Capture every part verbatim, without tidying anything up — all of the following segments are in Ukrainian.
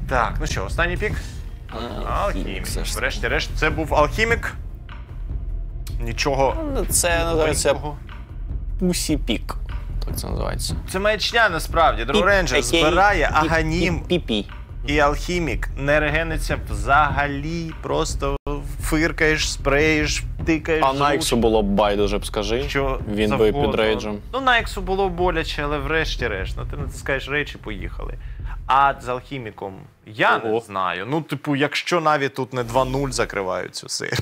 Так, ну що, останній пік? Алхімік. Врешті-решт, це був алхімік. Нічого. Це називається Пусі пік. Так це називається. Це маячня насправді. Дроренджер збирає Аганім. Пі-пі. І алхімік не регениться взагалі. Просто фиркаєш, спреєш, тикаєш. А Найксу було б байдуже, б скажи. Що він завгодно. би під рейджем. Ну, Найксу було боляче, але врешті-решт. Ну, ти натискаєш рейдж і поїхали. А з алхіміком я Ого. не знаю. Ну, типу, якщо навіть тут не два нуль закривають цю серію,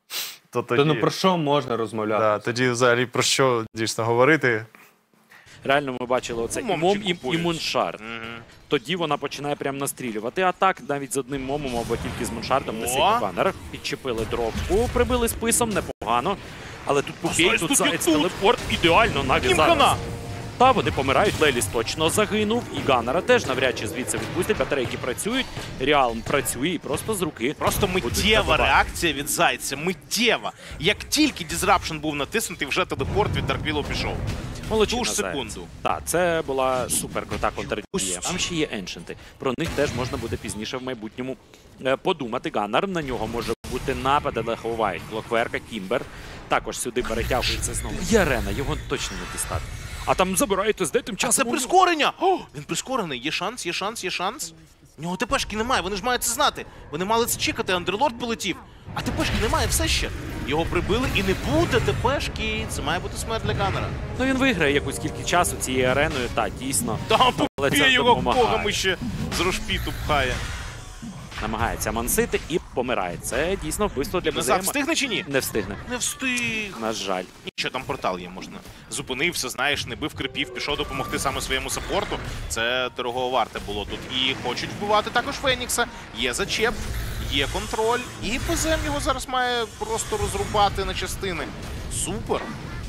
то тоді... То ну про що можна розмовляти? Да, тоді взагалі про що дійсно говорити? Реально ми бачили оце імом і, і Муншард. Угу. Тоді вона починає прям настрілювати. А так навіть з одним момом або тільки з Муншардом не сильний банер. Підчепили дропку, прибили списом, непогано. Але тут Пупей, тут Заєць, телепорт, ідеально навіть зараз. Та вони помирають, Леліс точно загинув, і Ганнера теж навряд чи звідси відпустять, батарейки працюють, Реалм працює і просто з руки. Просто миттєва реакція від Зайця, миттєва. Як тільки Дізрапшн був натиснутий, вже телепорт від Дарквілу пішов. Молодчина, Ту ж секунду. Так, це була супер крута контрдія. Там ще є еншенти. Про них теж можна буде пізніше в майбутньому подумати. Ганнер, на нього може бути напад, але ховають Клокверка, Кімбер. Також сюди перетягується знову. Є арена, його точно не дістати. А там забираєте з тим часом. А це прискорення! О, він прискорений. Є шанс, є шанс, є шанс. У нього ТПшки немає, вони ж мають це знати. Вони мали це чекати, Андерлорд полетів. А ТПшки немає все ще. Його прибили і не буде ТПшки. Це має бути смерть для Ганнера. Ну він виграє якусь кількість часу цією ареною, так, дійсно. Там Пупей його когами ще з Рошпіту пхає. Намагається мансити і помирає. Це дійсно вбивство для Назад встигне чи ні? Не встигне. Не встиг. На жаль. Нічого, там портал є, можна. Зупинився, знаєш, не бив крипів, пішов допомогти саме своєму саппорту. Це дорого варте було тут. І хочуть вбивати також Фенікса. Є зачеп, є контроль. І ПЗМ його зараз має просто розрубати на частини. Супер.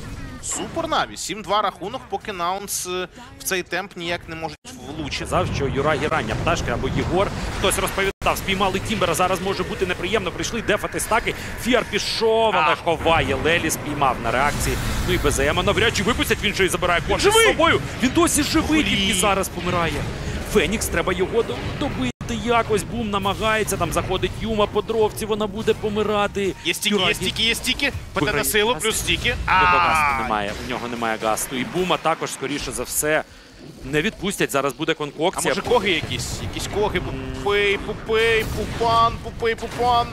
Супер Наві. сім два рахунок, поки Наунс в цей темп ніяк не можуть влучити. Казав, що Юра Гірання, Пташка або Єгор. Хтось розповідав, спіймали Тімбера, зараз може бути неприємно. Прийшли дефати стаки. Фіар пішов, але ховає. Лелі спіймав на реакції. Ну і БЗМа навряд чи випустять, він ще й забирає кошти з собою. Він досі живий, тільки зараз помирає. Фенікс, треба його добити якось. Бум намагається, там заходить Юма по дровці, вона буде помирати. Є стіки, є стіки, є стіки. ПТ на силу, плюс стіки. Гасту немає, у нього немає гасту. І Бума також, скоріше за все, не відпустять. Зараз буде конкокція. А може коги якісь? Якісь коги, Пупей, Пупей, Пупан, Пупей, Пупан.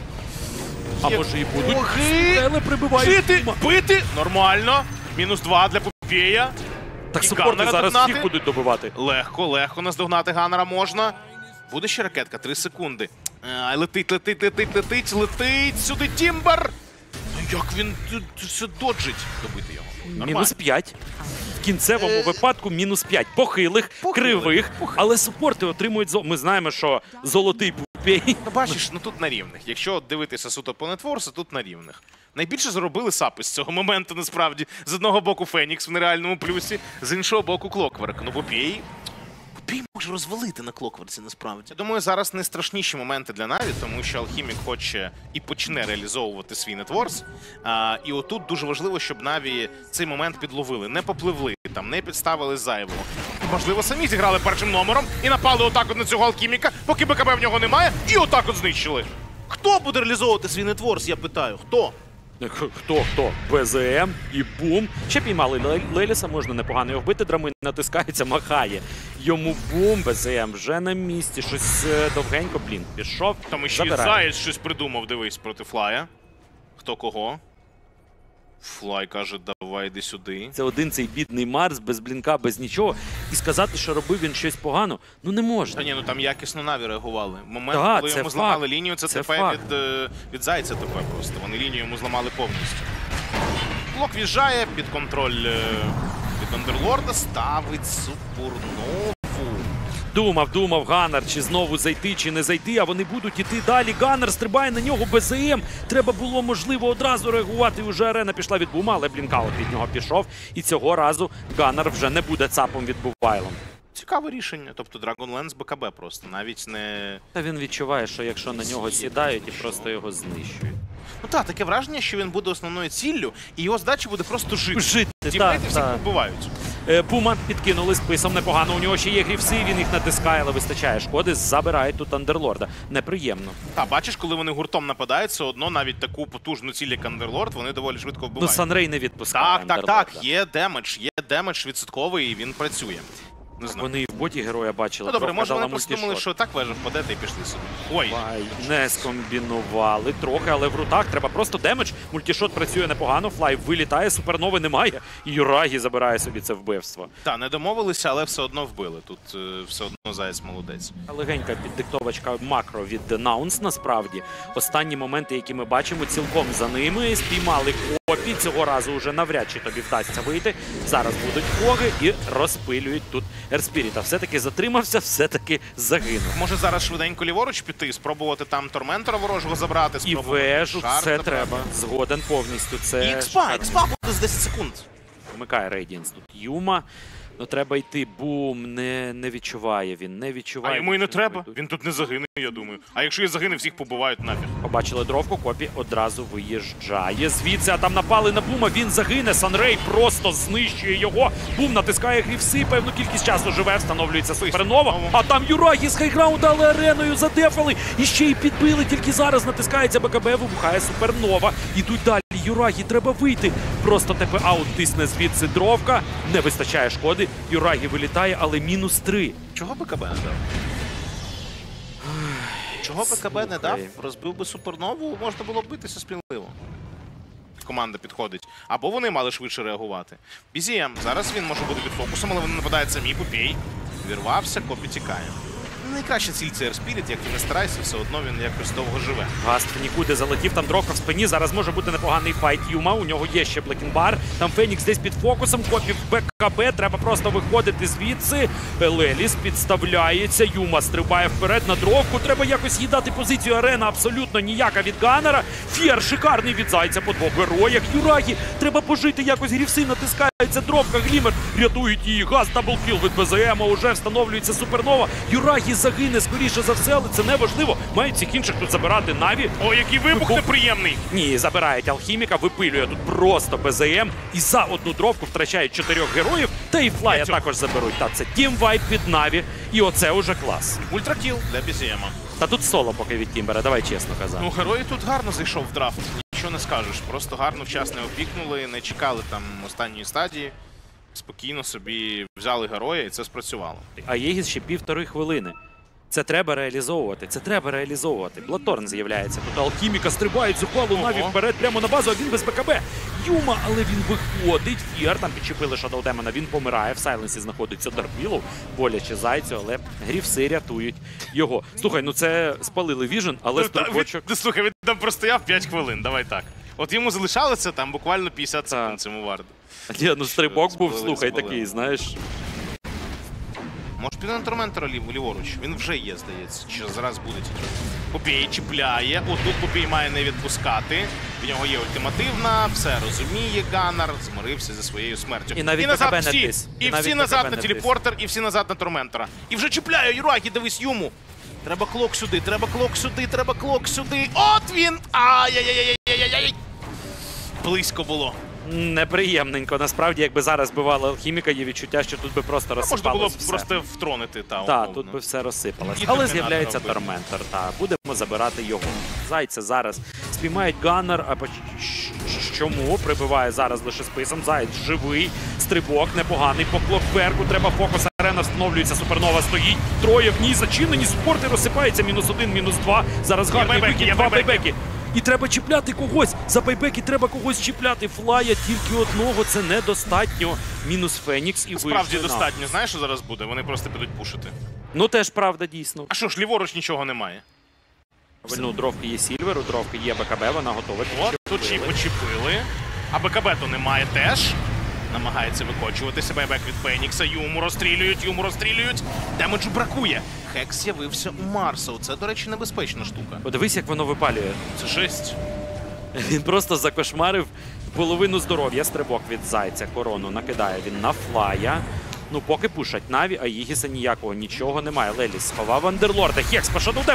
А може і будуть. Коги! Але прибивають. Бити, бити! Нормально. Мінус два для Пупея. Так супорти зараз всіх будуть добивати. Легко, легко наздогнати Ганнера можна. Буде ще ракетка, три секунди. А, летить, летить, летить, летить, летить. Сюди Тімбер! Ну як він все доджить добити його? Нормально. Мінус п'ять. В кінцевому е... випадку мінус п'ять. Похилих, Похилих, кривих, похилих. Але супорти отримують золото. Ми знаємо, що золотий Пупей. Ну бачиш, ну тут на рівних. Якщо дивитися суто по нетворсу, тут на рівних. Найбільше заробили сапи з цього моменту, насправді. З одного боку Фенікс в нереальному плюсі, з іншого боку Клокверк. Ну Пупей... Пупей може розвалити на Клокверці, насправді. Я думаю, зараз не страшніші моменти для Наві, тому що Алхімік хоче і почне реалізовувати свій нетворс. А, і отут дуже важливо, щоб Наві цей момент підловили, не попливли, там, не підставили зайвого. Можливо, самі зіграли першим номером і напали отак от на цього Алхіміка, поки БКБ в нього немає, і отак от знищили. Хто буде реалізовувати свій нетворс, я питаю, хто? Хто, хто? БЗМ і Бум. Ще піймали Леліса, можна непогано його вбити. Драмин натискається, махає. Йому Бум, БЗМ вже на місці. Щось довгенько, блін, пішов. Там ще й Заєць щось придумав, дивись, проти Флая. Хто кого? Флай каже, давай, йди сюди. Це один цей бідний Марс, без блінка, без нічого. І сказати, що робив він щось погано, ну не можна. Та ні, ну там якісно Наві реагували. Момент, да, коли йому зламали лінію, це, це ТП від, від Зайця ТП просто. Вони лінію йому зламали повністю. Блок в'їжджає під контроль від Андерлорда, ставить Супурнову. Думав, думав Ганнер, чи знову зайти, чи не зайти, а вони будуть іти далі. Ганнер стрибає на нього, БЗМ. Треба було, можливо, одразу реагувати. Уже арена пішла від Бума, але блінкаут від нього пішов. І цього разу Ганнер вже не буде цапом від Бувайлом. Цікаве рішення. Тобто Dragonlance БКБ просто, навіть не... Та він відчуває, що якщо на нього сідають і просто його знищують. Ну так, таке враження, що він буде основною ціллю, і його задача буде просто жити. Жити, так, всіх побивають. Пума підкинули списом непогано. У нього ще є грівси, він їх натискає, але вистачає шкоди. Забирають тут Андерлорда. Неприємно. Та, бачиш, коли вони гуртом нападають, все одно навіть таку потужну ціль, як Андерлорд, вони доволі швидко вбивають. Ну, Санрей не відпускає Так, так, Андерлорда. так, є демедж, є демедж відсотковий, і він працює. Не знаю. Вони і в боті героя бачили. Ну добре, трохи може дала вони просто думали, мультішот. що так вежа впаде та й пішли собі. Ой, Ай, не скомбінували трохи, але в рутах треба просто демедж. Мультішот працює непогано, Флай вилітає, супернови немає. І Юрагі забирає собі це вбивство. та, не домовилися, але все одно вбили. Тут е, все одно Заяць молодець. Легенька піддиктовочка макро від Наунс, насправді. Останні моменти, які ми бачимо, цілком за ними. Спіймали Копі, цього разу вже навряд чи тобі вдасться вийти. Зараз будуть фоги і розпилюють тут Ерспіріта. Все-таки затримався, все-таки загинув. Може зараз швиденько ліворуч піти, спробувати там Торментора ворожого забрати, І спробувати вежу, шар все забрати. треба. Згоден повністю. Це І експа, експа буде з десять секунд. Вмикає Рейдіанс тут Юма. Ну треба йти. Бум, не, не відчуває він, не відчуває. А йому і не що треба, йдуть. він тут не загине, я думаю. А якщо і загине, всіх побивають нафіг. Побачили дровку, Копі одразу виїжджає звідси, а там напали на Бума, він загине, Санрей просто знищує його. Бум натискає грівси, певну кількість часу живе, встановлюється супернова. А там Юрагі з хайграунда, але ареною задефали. І ще й підбили, тільки зараз натискається БКБ, вибухає супернова. Ідуть далі, Юрагі, треба вийти. Просто ТП-аут тисне звідси дровка, не вистачає шкоди. Юрагі вилітає, але мінус три. Чого БКБ не дав? Чого БКБ не дав? Слухай. Розбив би супернову, можна було б битися сміливо. Команда підходить. Або вони мали швидше реагувати. бі зі ем, зараз він може бути під фокусом, але він нападає самі, Попій. Вірвався, Копі тікає. Найкраща ціль це Ерспіріт, як ти не старайся, все одно він якось довго живе. Гаст нікуди залетів, там дровка в спині, зараз може бути непоганий файт Юма, у нього є ще Блекінбар, там Фенікс десь під фокусом, Копі в БКБ, треба просто виходити звідси, Леліс підставляється, Юма стрибає вперед на дровку, треба якось їй дати позицію, арена абсолютно ніяка від Ганнера, Фєр шикарний від Зайця по двох героях, Юрагі, треба пожити якось, грівси натискається, дровка, Глімер, рятують її, Гаст, даблкіл від Б З М, уже встановлюється супернова, Юрагі загине, скоріше за все, але це не важливо. Мають всіх інших тут забирати Наві. О, який вибух Вихоп- неприємний! Ні, забирають Алхіміка, випилює тут просто Б З М. І за одну дровку втрачають чотирьох героїв. Та і Флая Цього. також заберуть. Та це тімвайп від Наві. І оце уже клас. Ультракіл для бі зі ем. Та тут соло поки від Тімбера, давай чесно казати. Ну, герой тут гарно зайшов в драфт. Нічого не скажеш. Просто гарно вчасно опікнули, не чекали там останньої стадії. Спокійно собі взяли героя, і це спрацювало. А Єгіс ще півтори хвилини. Це треба реалізовувати, це треба реалізовувати. Блаторн з'являється. Тут Алхіміка стрибають зухвалу Наві Ого. вперед прямо на базу, а він без БКБ. Юма, але він виходить. Фіар, там підчепили Shadow Demon, він помирає. В Сайленсі знаходиться Дарбілов. Боляче Зайцю, але грівси рятують його. Слухай, ну це спалили Віжен, але Ну, та, стрибочок... він- Слухай, він там простояв п'ять хвилин, давай так. От йому залишалося там буквально п'ятдесят Так. секунд цьому варду. Ні, ну стрибок був, Спалили, слухай, спалили. такий, знаєш... Може піти на Торментора лів- ліворуч? Він вже є, здається. Чи зараз буде тільки. Попій чіпляє. Отут Попій має не відпускати. В нього є ультимативна, все розуміє Ганнер, змирився зі своєю смертю. І навіть назад БКБ не всі, тис. і І навіть всі БКБ назад не на тис. телепортер, і всі назад на Торментора. І вже чіпляє Юрагі, дивись Юму. Треба клок сюди, треба клок сюди, треба клок сюди. От він! Ай-яй-яй-яй-яй-яй! Близько було. Неприємненько. Насправді, якби зараз бивали Алхіміка, є відчуття, що тут би просто Можна було розсипалось б все. просто втронити, та, Так, умовно. тут би все розсипалось. І Але Термінатора з'являється вбити. Торментор. Так, будемо забирати його. Зайця зараз спіймають Ганнер, а по ч- чому прибиває зараз лише списом. Заєць живий, стрибок непоганий. По клокверку треба фокус. Арена встановлюється, супернова стоїть. Троє в ній зачинені, спорти розсипаються. Мінус один, мінус два. Зараз гарний байбеки, вихід, є два байбеки. байбеки. І треба чіпляти когось. За байбеки треба когось чіпляти. Флая тільки одного, це недостатньо. Мінус Фенікс і Справді вийшли на. достатньо. Знаєш, що зараз буде? Вони просто підуть пушити. Ну теж правда, дійсно. А що ж, ліворуч нічого немає. Ну, у дровки є Сільвер, у дровки є БКБ, вона готова. От, тут ще й почепили. А БКБ то немає теж. Намагається викочуватися. Байбек від Фенікса. Юму розстрілюють, Юму розстрілюють. Демеджу бракує. Хекс з'явився у Марса. Це, до речі, небезпечна штука. Подивись, як воно випалює. Це жесть. Він просто закошмарив половину здоров'я. Стрибок від Зайця, корону накидає він на Флая. Ну, поки пушать Наві, а Єгіса ніякого, нічого немає. Леліс сховав Андерлорда. Хекс по Shadow Демону.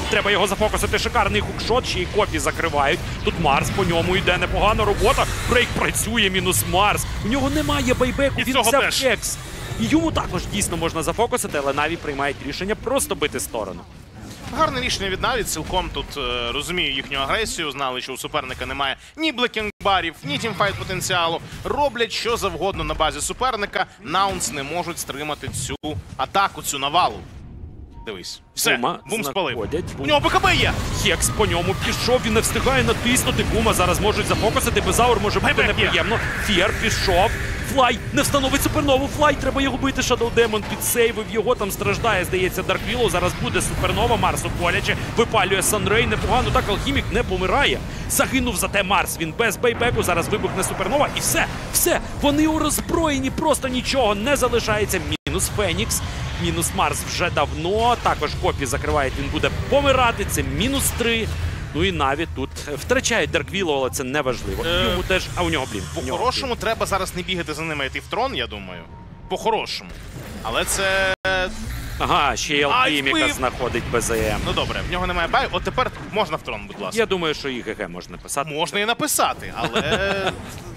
Треба його зафокусити. Шикарний хукшот, ще й Копі закривають. Тут Марс, по ньому йде непогана робота. Брейк працює, мінус Марс. У нього немає байбеку, він взяв хекс. І йому також дійсно можна зафокусити, але Наві приймають рішення просто бити сторону. Гарне рішення від Наві, цілком тут е, розумію їхню агресію, знали, що у суперника немає ні блекінг-барів, ні тімфайт потенціалу. Роблять що завгодно на базі суперника, Наунс не можуть стримати цю атаку, цю навалу. Дивись. Все, Бума Бум спалив. знаходять. У нього БКБ є! Хекс по ньому пішов, він не встигає натиснути. Бума зараз можуть зафокусити, Безаур може бути Байбек є. неприємно. Фєр пішов. Флай не встановить супернову. Флай, треба його бити. Shadow Demon підсейвив його, там страждає, здається, Дарквіллоу. Зараз буде супернова, Марсу боляче. Випалює Санрей, непогано. Так, Алхімік не помирає. Загинув зате Марс, він без бейбеку. Зараз вибухне супернова і все, все. Вони у роззброєні, просто нічого не залишається. Мінус Фенікс. Мінус Марс вже давно. Також Копі закриває, він буде помирати. Це мінус три. Ну і Наві тут втрачають Дарквіллоу, але це не важливо. Е, Йому теж, а у нього, блін. у нього, По-хорошому блін. треба зараз не бігати за ними, йти в трон, я думаю. По-хорошому. Але це... Ага, ще й Алхіміка вбив! знаходить БЗМ. Ну добре, в нього немає баю. От тепер можна в трон, будь ласка. Я думаю, що і ГГ можна писати. Можна і написати, але...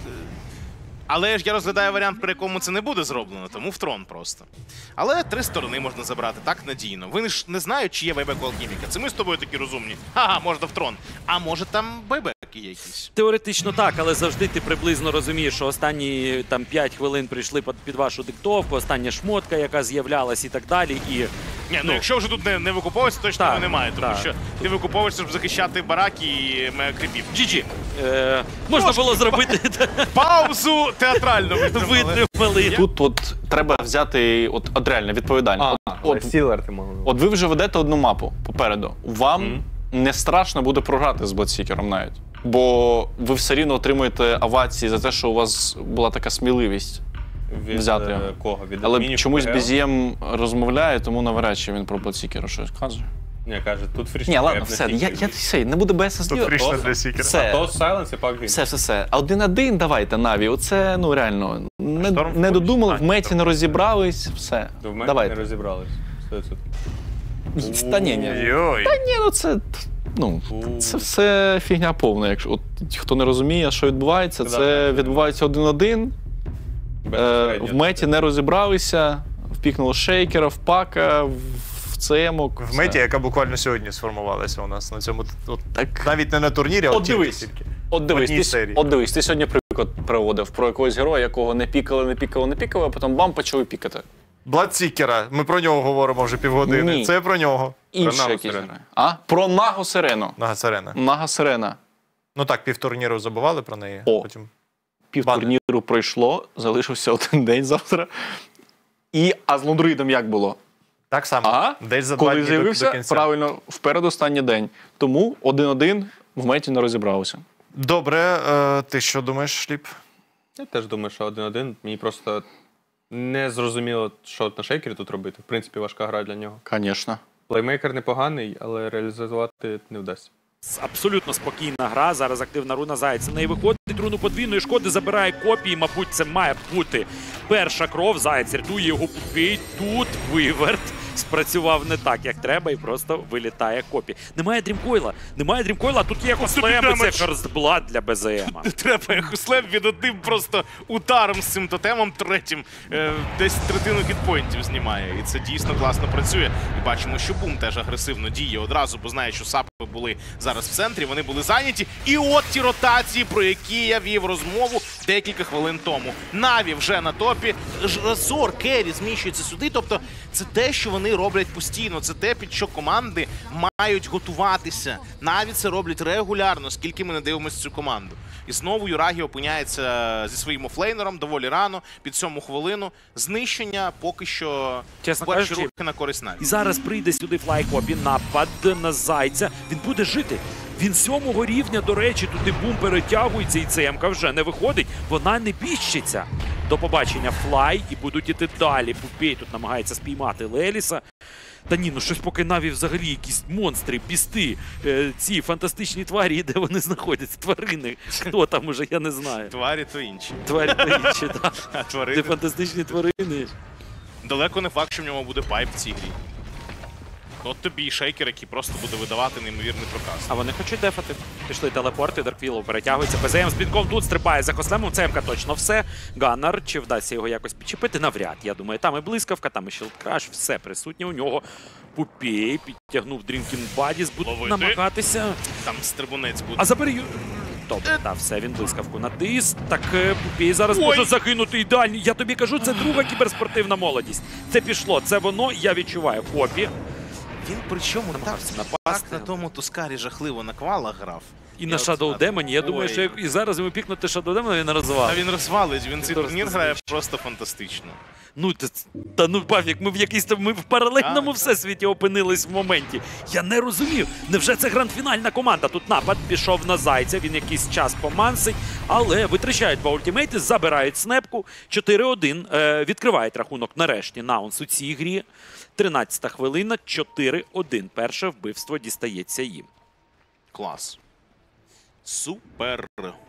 Але ж я розглядаю варіант, при якому це не буде зроблено, тому в трон просто. Але три сторони можна забрати, так надійно. Вони ж не знають, чи є байбек у Алхіміка. Це ми з тобою такі розумні. Ага, можна в трон. А може там байбеки є якісь? Теоретично так, але завжди ти приблизно розумієш, що останні там п'ять хвилин прийшли під, під вашу диктовку, остання шмотка, яка з'являлась і так далі. І Ні, ну, ну, якщо вже тут не, не викуповується, точно так, його немає. Тому так. що ти викуповуєшся, щоб захищати бараки і кріпів. джі джі. Е, можна Трошки було зробити Паузу театрально витримали. витримали. Тут от треба взяти от, от реально відповідально. А, От, от, Стілер ти мав. от ви вже ведете одну мапу попереду. Вам Мгм. не страшно буде програти з Бладсікером навіть. Бо ви все рівно отримуєте овації за те, що у вас була така сміливість Від взяти е, його. кого? Від Але адмінів чомусь ПГЛ? бі зі ем розмовляє, тому навряд чи він про Бладсікера щось каже. Ні, каже, тут фрішні. Ні, ладно, все, я, я, все, не буду без Тут фрішне то- для Сікера. Все. То Сайленс і пак він. Все, все, все. А один-один давайте, Наві. Оце, ну реально, не, Шторм не в додумали, в курсі. меті не розібрались, все. В мене Давайте. не розібрались. сто відсотків. Та ні, ні. Йой. Ні, ну це, ну, це все фігня повна. Якщо от, хто не розуміє, що відбувається, це відбувається один-один. Е, в меті не розібралися, впікнуло шейкера, в пака, в цемок. В меті, яка буквально сьогодні сформувалася у нас на цьому. От, Так. навіть не на турнірі, а От от тільки. дивись. тільки. От дивись, одній ти, серії. от дивись, ти сьогодні приклад приводив про якогось героя, якого не пікали, не пікали, не пікали, а потім бам, почали пікати. Бладсікера. Ми про нього говоримо вже півгодини. Ні. Це про нього. Інший Наго якийсь Сирену. герой. А? Про Наго Сирену. Нага Сирена. Нага Сирена. Ну так, півтурніру забували про неї. О. Потім. Пів Бан. турніру пройшло, залишився один день завтра. І, а з Лондроїдом як було? Так само. А? Десь за два Коли дні до, до з'явився, кінця. правильно, вперед останній день. Тому один-один в меті не розібрався. Добре, е, ти що думаєш, Шліп? Я теж думаю, що один-один. Мені просто не зрозуміло, що на шейкері тут робити. В принципі, важка гра для нього. Звісно. Плеймейкер непоганий, але реалізувати не вдасться. Абсолютно спокійна гра. Зараз активна руна Зайця. Не виходить руну подвійної шкоди, забирає Копії. Мабуть, це має бути перша кров. Заяць рятує його пупій. Тут виверт спрацював не так, як треба, і просто вилітає Копі. Немає Дрімкойла. Немає Дрімкойла, а тут є Хослем, і це ферстблад для БЗМа. Треба Хуслем від одним просто ударом з цим тотемом третім е, десь третину хітпоінтів знімає. І це дійсно класно працює. І бачимо, що Бум теж агресивно діє одразу, бо знає, що сапи були зараз в центрі, вони були зайняті. І от ті ротації, про які я вів розмову декілька хвилин тому. Наві вже на топі. Зор, Керрі зміщується сюди. Тобто це те, що вони роблять постійно. Це те, під що команди мають готуватися. Наві це роблять регулярно, скільки ми не дивимося цю команду. І знову Юрагі опиняється зі своїм офлейнером доволі рано, під сьому хвилину. Знищення поки що Чесно перші кажучи, рухи на користь Наві. І зараз прийде сюди Флайкопі, напад на Зайця. Він буде жити. Він сьомого рівня, до речі, туди Бум перетягується, і ЦМК вже не виходить. Вона не піщиться. До побачення Флай, і будуть іти далі. Пупей тут намагається спіймати Леліса. Та ні, ну щось поки Наві взагалі якісь монстри, бісти, е, ці фантастичні тварі, де вони знаходяться, тварини. Хто там уже, я не знаю. Тварі то інші. Тварі та інші, так. А Де тварини фантастичні тварини. далеко не факт, що в ньому буде пайп в цій грі. От тобі і шейкер, який просто буде видавати неймовірний проказ. А вони хочуть дефати. Пішли телепорти, Дарквілов перетягується. БЗМ з блінком тут стрибає за Хослемом. ЦМК точно все. Ганнар, чи вдасться його якось підчепити? Навряд. Я думаю, там і блискавка, там і щелдкраш, все присутнє у нього. Пупей підтягнув Дрінкін Бадіс, буде Ловити. намагатися. Там стрибунець буде. А забери Ю... Добре, так, все, він блискавку натис. Так, е, Пупей зараз Ой. може загинути ідеальний. Я тобі кажу, це друга кіберспортивна молодість. Це пішло, це воно, я відчуваю. Копі. Він причому так, Намагався так напасти. на тому Тускарі жахливо на квалах грав. І на от Shadow на- Demon, я думаю, Ой. що як- і зараз йому пікнути Shadow Demon, він розвалить. Та він розвалить, він цей Просто турнір грає звичайно. просто фантастично. Ну, та, та ну, Павік, ми в якійсь там, ми в паралельному Так, всесвіті опинились в моменті. Я не розумів. Невже це гранд-фінальна команда? Тут напад пішов на Зайця, він якийсь час помансить, але витрачають два ультимейти, забирають снепку. чотири один, е, відкривають рахунок нарешті Наунс у цій грі. тринадцята хвилина, чотири один. Перше вбивство дістається їм. Клас. Супер.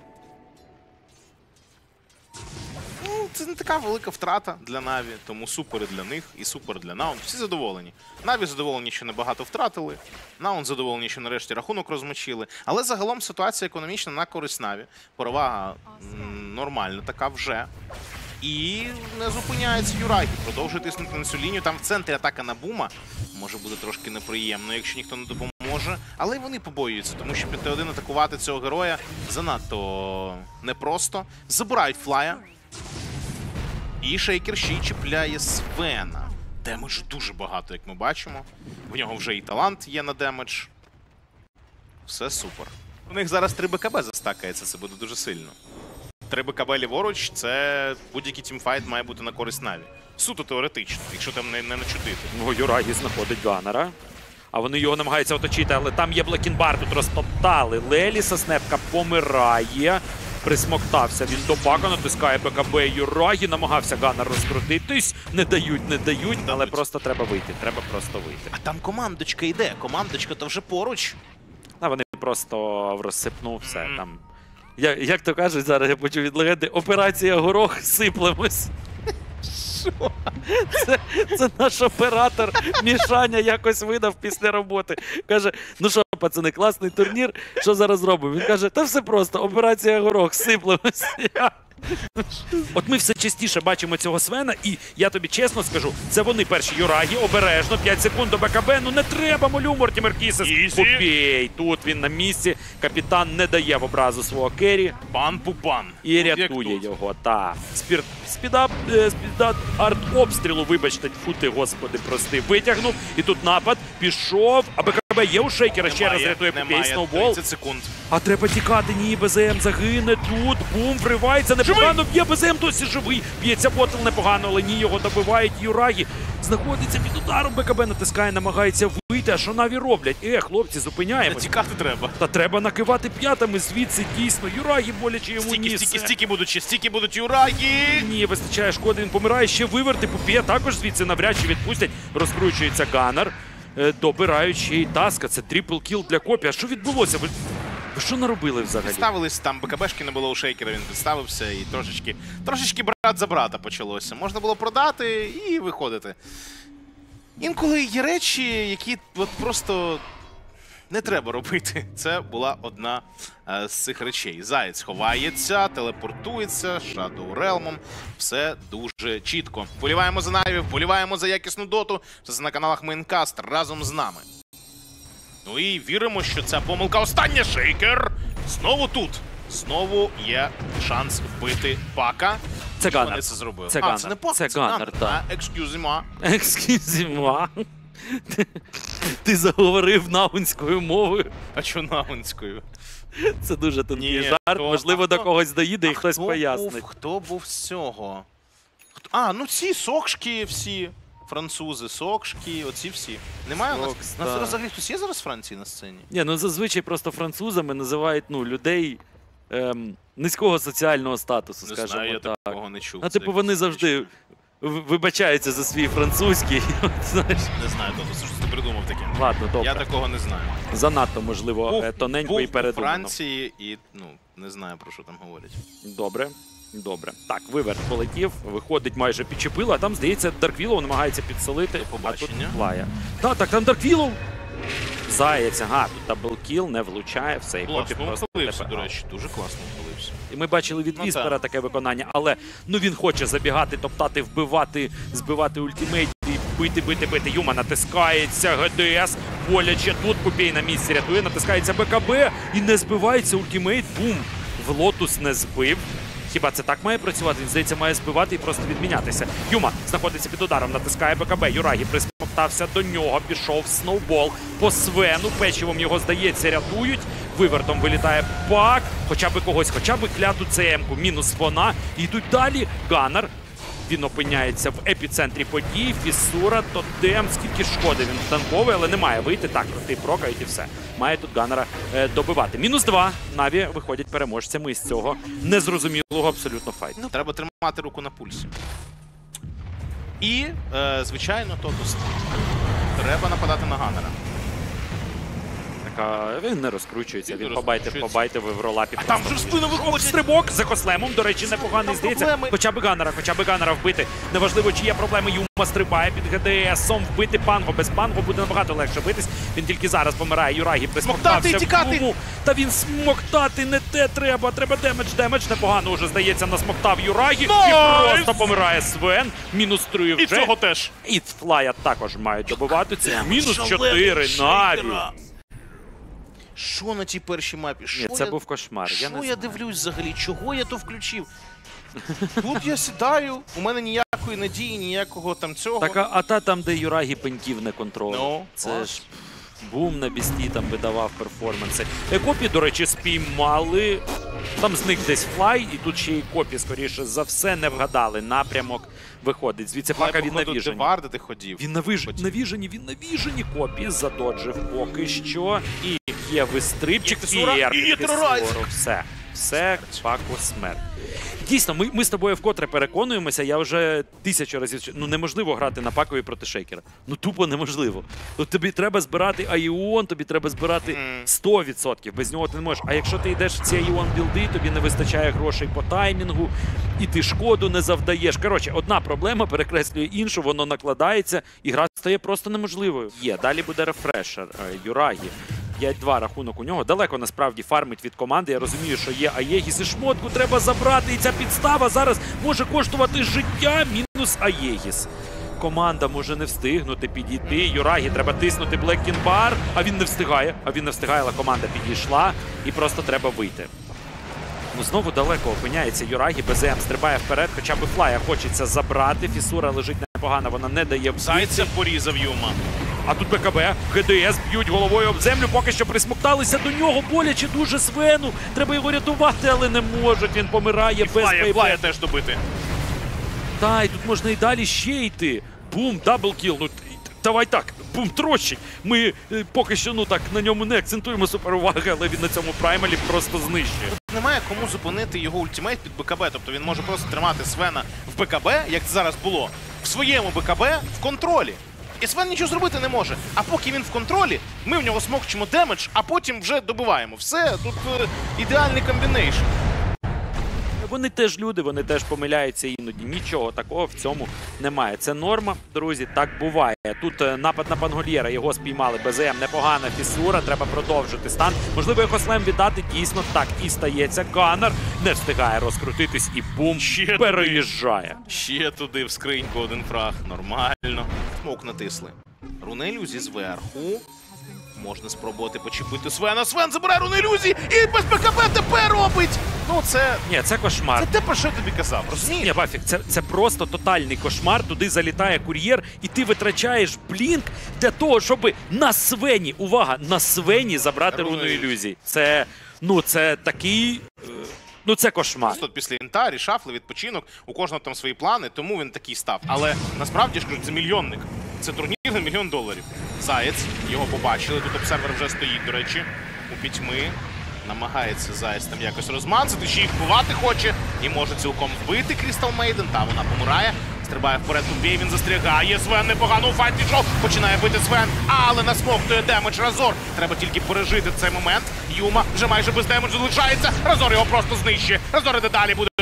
Ну, це не така велика втрата для Наві, тому супер і для них і супер для Наун. Всі задоволені. Наві задоволені, що небагато втратили. Наун задоволені, що нарешті рахунок розмочили. Але загалом ситуація економічна на користь Наві. Перевага м, нормальна така вже. І не зупиняється Юрагі. Продовжує тиснути на цю лінію. Там в центрі атака на Бума. Може буде трошки неприємно, якщо ніхто не допоможе. Але й вони побоюються, тому що п'ять один атакувати цього героя занадто непросто. Забирають флая. І шейкер ще й чіпляє Свена. Демеджу дуже багато, як ми бачимо. В нього вже і талант є на демедж. Все супер. У них зараз три БКБ застакається, це буде дуже сильно. три БКБ ліворуч, це будь-який тімфайт має бути на користь Наві. Суто теоретично, якщо там не, не начудити. Ну, Юрагі знаходить Ганнера. А вони його намагаються оточити, але там є Блекінбар, тут розтоптали. Леліса, снепка помирає. Присмоктався він до бака, натискає БКБ Юрагі, намагався Ганнер розкрутитись. Не дають, не дають, але Дадуть. просто треба вийти, треба просто вийти. А там командочка йде, командочка то вже поруч. А вони просто в розсипну все Мгм. там. Я, як то кажуть, зараз я почув від легенди, операція горох, сиплемось. Що? Це, це наш оператор Мішаня якось видав після роботи. Каже, ну що, пацани, класний турнір, що зараз робимо? Він каже, та все просто, операція горох, сиплемось. Я... От ми все частіше бачимо цього Свена, і я тобі чесно скажу, це вони перші Юрагі, обережно, п'ять секунд до БКБ, ну не треба, молю, Мортімер Кісес. Купій, тут він на місці, капітан не дає в образу свого керрі. Пан Пупан. І От як рятує тут. його, так. Спір... Спідап, е, спідап арт обстрілу, вибачте, фу ти, господи, прости, витягнув. І тут напад, пішов, а БКБ є у шейкера, ще раз Немає, рятує Пупей, немає, сноубол. тридцять секунд. А треба тікати, ні, БЗМ загине тут, бум, вривається, непогано б'є, БЗМ досі живий. Б'ється ботл непогано, але ні, його добивають Юрагі. Знаходиться під ударом, БКБ натискає, намагається вийти, а що Наві роблять? Е, хлопці, Не зупиняємось. тікати треба. Та треба накивати п'ятами звідси, дійсно. Юрагі боляче йому Стіки, ніс. стіки, стіки будуть, ще стіки будуть Юрагі. Ні, вистачає шкоди, він помирає, ще виверти, Пупія також звідси навряд чи відпустять. Розкручується Ганнер, е, добирають ще й Таска, це трипл кіл для Копі. А що відбулося? Ви, ви що наробили взагалі? Підставились, там БКБшки не було у шейкера, він підставився і трошечки, трошечки брат за брата почалося. Можна було продати і виходити. Інколи є речі, які от просто не треба робити. Це була одна е, з цих речей. Заєць ховається, телепортується, Shadow Realm'ом. Все дуже чітко. Вболіваємо за Наві, вболіваємо за якісну доту. Це на каналах Мейнкаст разом з нами. Ну і віримо, що ця помилка остання. Шейкер знову тут. Знову є шанс вбити Пака. Це І Ганнер. Вони це зробили. Це а, Ганнер. це не Пак, Це це Ганнер, Ганнер. так. А, excuse me. Екскюзіма. Ти, ти заговорив наунською мовою. А чо наунською? Це дуже тонкий Ні, жарт. хто- Можливо, а до хто- когось доїде і А хтось хто пояснить. Був, хто був з цього? Хто- А, ну ці сокшки всі. Французи, сокшки, оці всі. Немає у нас? Сокс, У нас так. зараз взагалі хтось є зараз з Франції на сцені? Ні, ну зазвичай просто французами називають ну, людей ем, низького соціального статусу, Не скажімо знаю, я так. такого не чув. А Це типу вони якось завжди смішно. в- вибачаються за свій французький. От, знаєш. Не знаю, Тото, що ти придумав таке. Ладно, Я добре. такого не знаю. Занадто, можливо, Був, е, тоненько був і у передумано. Франції і, ну, не знаю, про що там говорять. Добре. Добре. Так, виверт полетів, виходить, майже підчепило, а там, здається, Дарквілов намагається підсолити. Побачення. Плая. Так, так, там Дарквілов! Заєць, ага, тут даблкіл, не влучає, все, і Копі Класно просто впалився, не до речі, дуже класно впалився. І ми бачили від Ну, Віспера так. таке виконання, але ну він хоче забігати, топтати, вбивати, збивати ультимейт і бити, бити, бити. Юма натискається, ГДС, боляче тут, Попій на місці рятує, натискається БКБ і не збивається ультимейт, бум, в Лотус не збив. Хіба це так має працювати? Він, здається, має збивати і просто відмінятися. Юма знаходиться під ударом, натискає БКБ. Юрагі присмоктався до нього, пішов сноубол по Свену. Печивом його, здається, рятують. Вивертом вилітає Пак. Хоча б когось, хоча б кляту ЦМ-ку. Мінус вона. І йдуть далі. Ганнер. Він опиняється в епіцентрі подій. Фісура, тотем. Скільки шкоди він танковий, але не має вийти. Так, крутий прокають і все. Має тут Ганнера е, добивати. Мінус два. Наві виходять переможцями із цього незрозумілого абсолютно файту. Ну, треба тримати руку на пульсі. І, е, звичайно, Тотус. Треба нападати на Ганнера. Так, він не розкручується. Він Він не побайте, розкручується. побайте, ви в ролапі. А там вже в спину виходить. Стрибок за Кослемом, до речі, непоганий, Там здається. проблеми. Хоча б Ганнера, хоча б Ганнера вбити. Неважливо, чи є проблеми. Юма стрибає під ГДСом. Вбити Панго. Без Панго буде набагато легше битись. Він тільки зараз помирає. Юрагі присмоктався Смоктати і тікати! в Юму. Та він смоктати не те треба. Треба демедж. Демедж непогано вже, здається, насмоктав Юрагі. Найс! І просто помирає Свен. Мінус три вже. І цього теж. І Флая також мають добивати. Це мінус шалений чотири. Наві. шейкера. Що на тій першій мапі? Що Ні, це я... був кошмар. Що Я я, не знаю. дивлюсь взагалі? Чого я то включив? Тут я сідаю, у мене ніякої надії, ніякого там цього. Так, а, а та там, де Юрагі пеньків не контролює. Ну, це клас. ж бум на бісті там видавав перформанси. Е, Копі, до речі, спіймали. Там зник десь флай, і тут ще й Копі, скоріше за все, не вгадали. Напрямок виходить. Звідси Пака він навіжені. Девардити ходів. Він навиж... Хотів. навіжені, він навіжені. Копі задоджив поки що. І є вистрибчик, І Фісура, фієр. і терорайзер. Фісуру. Все. Все, Паку смерть. Дійсно, ми, ми з тобою вкотре переконуємося, я вже тисячу разів... Ну неможливо грати на Пакові проти Шейкера. Ну тупо неможливо. Ну, тобі треба збирати Айон, тобі треба збирати сто відсотків. Без нього ти не можеш. А якщо ти йдеш в ці Айон білди, тобі не вистачає грошей по таймінгу, і ти шкоду не завдаєш. Коротше, одна проблема перекреслює іншу, воно накладається, і гра стає просто неможливою. Є, далі буде рефрешер. Е, Юрагі. п'ять-два рахунок у нього. Далеко насправді фармить від команди. Я розумію, що є Аєгіс і шмотку треба забрати. І ця підстава зараз може коштувати життя. Мінус Аєгіс. Команда може не встигнути підійти. Юрагі треба тиснути Блекінбар. А він не встигає. А він не встигає, але команда підійшла. І просто треба вийти. Ну, знову далеко опиняється Юрагі. БЗМ стрибає вперед. Хоча б Флая хочеться забрати. Фісура лежить непогано. Вона не дає вбити. Зайця порізав Юма. А тут БКБ, ГДС б'ють головою об землю, поки що присмокталися до нього, боляче дуже Свену. Треба його рятувати, але не можуть, він помирає без Флая, ПП. Флая теж добити. Та, і тут можна і далі ще йти. Бум, даблкіл, ну давай так, бум, трощить. Ми е, поки що, ну так, на ньому не акцентуємо суперуваги, але він на цьому праймалі просто знищує. Немає кому зупинити його ультимейт під БКБ, тобто він може просто тримати Свена в БКБ, як це зараз було, в своєму БКБ в контролі. І Свен нічого зробити не може. А поки він в контролі, ми в нього смокчимо демедж, а потім вже добиваємо. Все, тут е, ідеальний комбінейшн. Вони теж люди, вони теж помиляються іноді. Нічого такого в цьому немає. Це норма, друзі, так буває. Тут е, напад на Пангольєра, його спіймали. БЗМ, непогана Фісура, треба продовжити стан. Можливо, його слем віддати, дійсно так і стається. Ганнер не встигає розкрутитись і бум, Ще переїжджає. Ще туди в скриньку один фраг. Нормально. Смок натисли. Рунелюзі зверху. Можна спробувати почепити Свена. Свен забирає Рунелюзі і без БКБ тепер робить! Ну це... Ні, це кошмар. Це те, про що я тобі казав, розумієш? Ні, Бафік, це, це просто тотальний кошмар. Туди залітає кур'єр, і ти витрачаєш блінк для того, щоб на Свені, увага, на Свені забрати руну ілюзій. Це, ну, це такий, е, ну, це кошмар. Просто після інта, рішафли, відпочинок, у кожного там свої плани, тому він такий став. Але насправді ж кажуть, це мільйонник. Це турнір на мільйон доларів. Заєць, його побачили, тут обсервер вже стоїть, до речі, у пітьми. Намагається Заєць там якось розманцити, ще й вбивати хоче. І може цілком вбити Крістал Мейден. Та вона помирає. Стрибає вперед, Тубій, він застрягає. Свен непогано у файт пішов. Починає бити Свен, але насмоктує демедж Разор. Треба тільки пережити цей момент. Юма вже майже без демеджу залишається. Разор його просто знищує. Разор іде далі, буде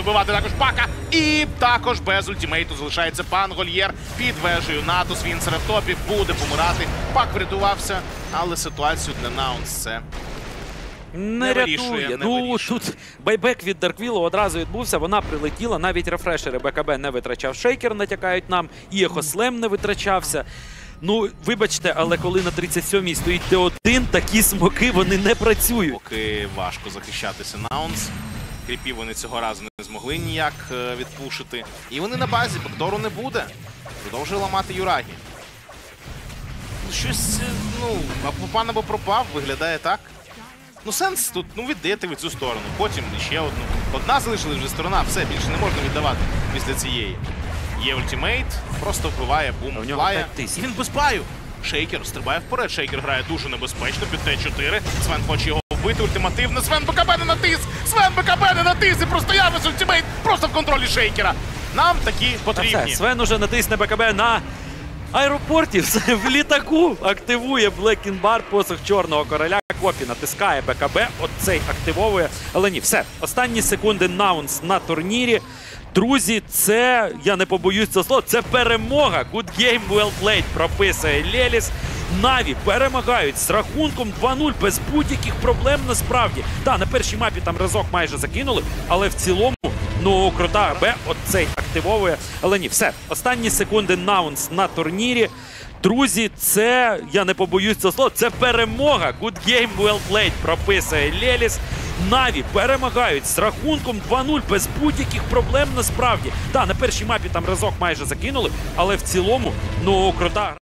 вбивати також Пака. І також без ультимейту залишається пан Гольєр під вежею. Натус, Вінсера в топі, буде помирати. Пак врятувався, але ситуацію для Наунс це Не, Не рятує. вирішує, не ну, вирішує. тут байбек від Дарквілу одразу відбувся, вона прилетіла, навіть рефрешери БКБ не витрачав шейкер, натякають нам, і Ехослем не витрачався. Ну, вибачте, але коли на тридцять сьомій стоїть Т один, такі смоки, вони не працюють. Поки важко захищатися Наунс. Кріпів вони цього разу не змогли ніяк е, відпушити. І вони на базі, бекдору не буде. Продовжує ламати Юрагі. Ну, щось, е, ну, або пан або пропав, виглядає так. Ну, сенс тут, ну, віддаєте ви цю сторону, потім ще одну. Одна залишилась вже сторона, все, більше не можна віддавати після цієї. Є ультимейт, просто вбиває, бум, У нього плає. п'ять тисяч. І він без паю. Шейкер стрибає вперед, Шейкер грає дуже небезпечно під Т чотири. Свен хоче його вбити ультимативно. Свен БКБ не натис! Свен БКБ не натис! І просто явись ультимейт просто в контролі Шейкера. Нам такі Та все, потрібні. Свен уже натисне БКБ на аеропорті, все, в літаку активує Блекінбар, посох Чорного Короля, Копі натискає БКБ, оцей активовує, але ні, все, останні секунди Наунс на турнірі. Друзі, це, я не побоюсь цього слова, це перемога. Good game, well played, прописує Леліс. Наві перемагають з рахунком два нуль без будь-яких проблем насправді. Так, на першій мапі там разок майже закинули, але в цілому, ну, крута Б, оцей активовує. Але ні, все, останні секунди Наунс на турнірі. Друзі, це, я не побоюсь цього слова, це перемога. Good game, well played, прописує Леліс. Наві перемагають з рахунком два нуль без будь-яких проблем насправді. Так, на першій мапі там разок майже закинули, але в цілому, ну, крута